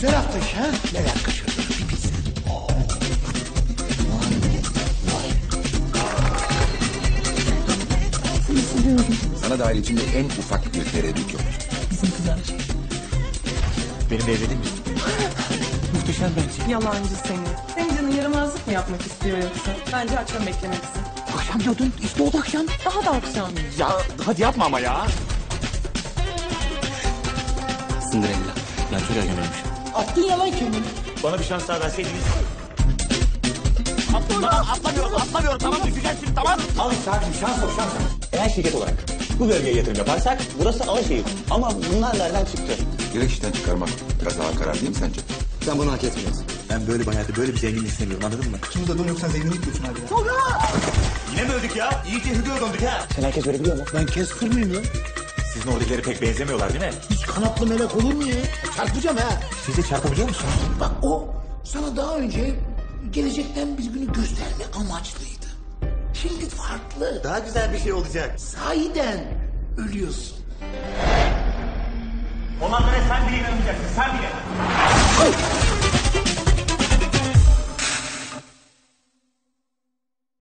Güzel atış ha. Neler kaçırdın bir bilsen. Seni seviyorum. Sana dair içimde en ufak bir tereddüt yok. Bizim kızar. Benimle evlenir misin? Muhteşem bence. Yalancı seni. Senin canın yaramazlık mı yapmak istiyor yoksa? Bence akşam beklemelisin. Akşam diyordun, işte oldu akşam. Daha da akşam. Ya hadi yapma ama ya. Cinderella. Ben çok erken ölmüşüm. Attın yalan Kemal. Bana bir şans daha verseydiniz. Atlamıyorum tamam düşeceksin tamam. Al sakin şans ol şans. Eğer şirket olarak bu bölgeye yatırım yaparsak burası Alaşehir. Ama bunlar nereden çıktı? Direkt işten çıkarmak biraz daha karar değil mi sence? Sen bunu hak etmiyorsun. Ben böyle bir hayatı böyle bir zenginlik istemiyorum anladın mı? Şimdi de dönüyorsan zenginlik diyorsun abi ya. Yine mi öldük ya? İyice hüdüye döndük ha. Sen herkes öyle biliyor mu? Ben Casper mıyım ya? Sizin oradakileri pek benzemiyorlar değil mi? Hiç kanatlı melek olur mu ya? Çarpacağım ha. Siz de çarpabiliyor musunuz? Bak o sana daha önce gelecekten bir günü göstermek amaçlıydı. Şimdi farklı. Daha güzel bir şey olacak. Sahiden ölüyorsun. Olanlara sen bile inanmayacaksın sen bile.